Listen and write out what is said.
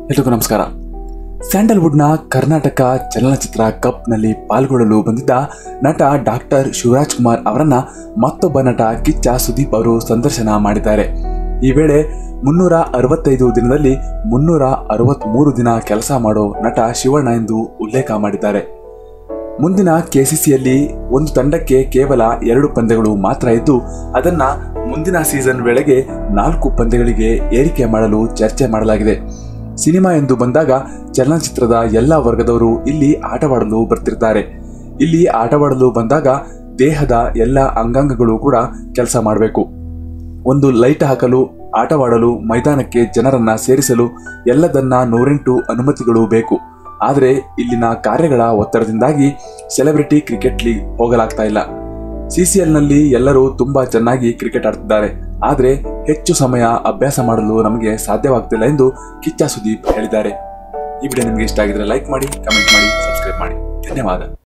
ಎಲ್ರಿಗೂ ನಮಸ್ಕಾರ. ಸ್ಯಾಂಡಲ್ವುಡ್ನ ಕರ್ನಾಟಕ ಚಲನಚಿತ್ರ ಕಪ್ನಲ್ಲಿ ಪಾಲ್ಗೊಳ್ಳಲು ಬಂದಿದ್ದ ನಟ ಡಾಕ್ಟರ್ ಶಿವರಾಜ್ ಕುಮಾರ್ ಅವರನ್ನ ಮತ್ತೊಬ್ಬ ನಟ ಕಿಚ್ಚ ಸುದೀಪ್ ಅವರು ಸಂದರ್ಶನ ಮಾಡಿದ್ದಾರೆ. ಈ ವೇಳೆ 365 ದಿನದಲ್ಲಿ 363 ದಿನ ಕೆಲಸ ಮಾಡೋ ನಟ ಶಿವಣ್ಣ ಎಂದು ಉಲ್ಲೇಖ ಮಾಡಿದ್ದಾರೆ. ಮುಂದಿನ ಕೆಸಿಸಿಯಲ್ಲಿ ಒಂದು ತಂಡಕ್ಕೆ ಕೇವಲ 2 ಪಂದ್ಯಗಳು ಮಾತ್ರ ಇದ್ದು ಅದನ್ನ ಮುಂದಿನ ಸೀಸನ್ ವೇಳೆಗೆ 4 ಪಂದ್ಯಗಳಿಗೆ ಏರಿಕೆ ಮಾಡಲು ಚರ್ಚೆ ಮಾಡಲಾಗಿದೆ. ಸಿನಿಮಾ ಎಂದು ಬಂದಾಗ ಚಲನಚಿತ್ರದ ಎಲ್ಲ ವರ್ಗದವರು ಇಲ್ಲಿ ಆಟವಾಡಲು ಬರ್ತಿರ್ತಾರೆ. ಇಲ್ಲಿ ಆಟವಾಡಲು ಬಂದಾಗ ದೇಹದ ಎಲ್ಲ ಅಂಗಾಂಗಗಳು ಕೂಡ ಕೆಲಸ ಮಾಡಬೇಕು. ಒಂದು ಲೈಟ್ ಹಾಕಲು, ಆಟವಾಡಲು, ಮೈದಾನಕ್ಕೆ ಜನರನ್ನ ಸೇರಿಸಲು ಎಲ್ಲದನ್ನ 108 ಅನುಮತಿಗಳು ಬೇಕು. ಆದರೆ ಇಲ್ಲಿನ ಕಾರ್ಯಗಳ ಒತ್ತಡದಿಂದಾಗಿ ಸೆಲೆಬ್ರಿಟಿ ಕ್ರಿಕೆಟ್ ಲೀಗ್ ಹೋಗಲಾಗ್ತಾ ಇಲ್ಲ. ಸಿಸಿಎಲ್ನಲ್ಲಿ ಎಲ್ಲರೂ ತುಂಬಾ ಚೆನ್ನಾಗಿ ಕ್ರಿಕೆಟ್ ಆಡ್ತಿದ್ದಾರೆ, ಆದರೆ ಹೆಚ್ಚು ಸಮಯ ಅಭ್ಯಾಸ ಮಾಡಲು ನಮಗೆ ಸಾಧ್ಯವಾಗ್ತಿಲ್ಲ ಎಂದು ಕಿಚ್ಚ ಸುದೀಪ್ ಹೇಳಿದ್ದಾರೆ. ಈ ವಿಡಿಯೋ ನಿಮಗೆ ಇಷ್ಟ ಆಗಿದ್ರೆ ಲೈಕ್ ಮಾಡಿ, ಕಮೆಂಟ್ ಮಾಡಿ, ಸಬ್ಸ್ಕ್ರೈಬ್ ಮಾಡಿ. ಧನ್ಯವಾದ.